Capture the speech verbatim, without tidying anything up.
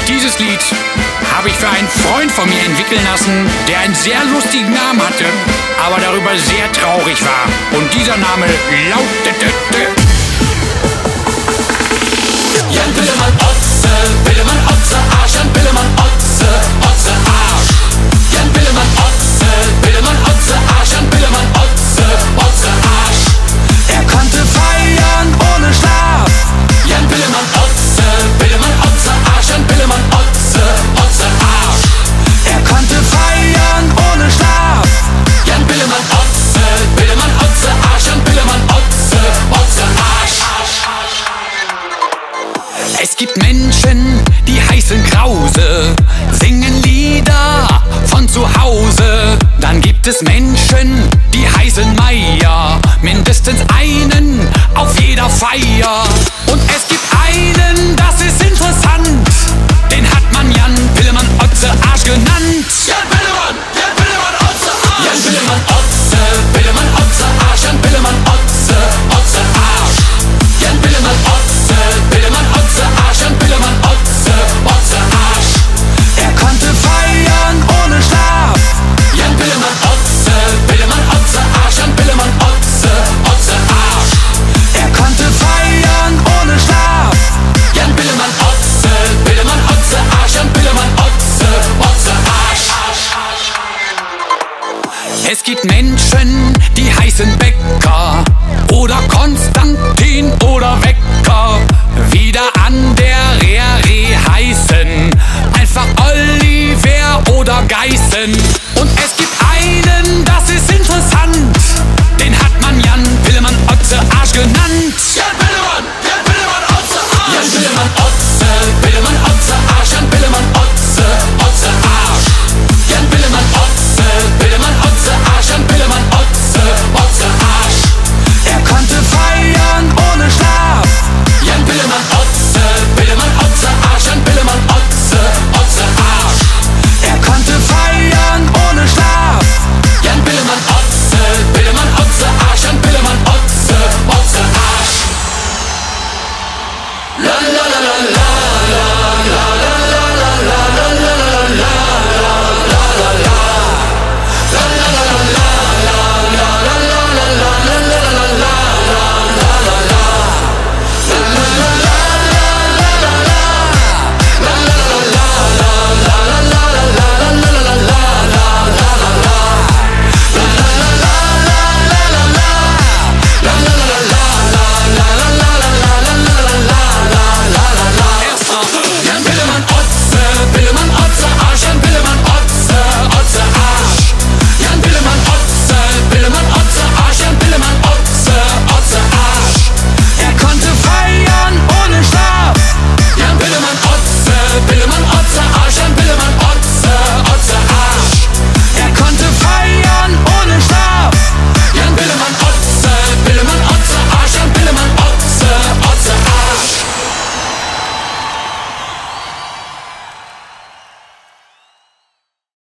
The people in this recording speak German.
Dieses Lied habe ich für einen Freund von mir entwickeln lassen, der einen sehr lustigen Namen hatte, aber darüber sehr traurig war. Und dieser Name lautete... Jan Pillemann Otze, Pillemann Otze, Arsch, Jan Pillemann Otze, Otze, Arsch. Jan Pillemann Otze, Pillemann Otze, Arsch, Jan Pillemann Otze, Otze, Arsch. Er konnte feiern ohne Schlaf. Jan Pillemann Otze, Pillemann Otze, Arsch, Jan Pillemann Otze, Otze, Arsch. Er konnte feiern ohne Schlaf. Jan Pillemann Otze, Pillemann Otze, Arsch, Jan Pillemann Otze, Otze, Arsch. Es gibt Menschen, die heißen Krause, singen Lieder von zu Hause. Dann gibt es Menschen, die heißen Meier, mindestens einen auf jeder Feier. Und es gibt einen, das ist interessant, den hat man Jan Pillemann Otze Arsch genannt. Jan Pillemann, Jan Pillemann Otze Arsch. Jan Pillemann Otze, Pillemann Otze Arsch, Jan Pillemann Otze, Otze Arsch. Jan Pillemann Otze, Pillemann Otze Arsch, Jan Pillemann Otze, Otze Arsch. Er konnte feiern ohne Schlaf. Jan Pillemann Otze, Pillemann Otze Arsch, Jan Pillemann Otze, Otze Arsch. Er konnte feiern ohne Schlaf. Jan Pillemann Otze, Pillemann Otze Arsch, Jan Pillemann Otze, Otze Arsch. Es gibt Menschen, die heißen Bäcker oder Konstantin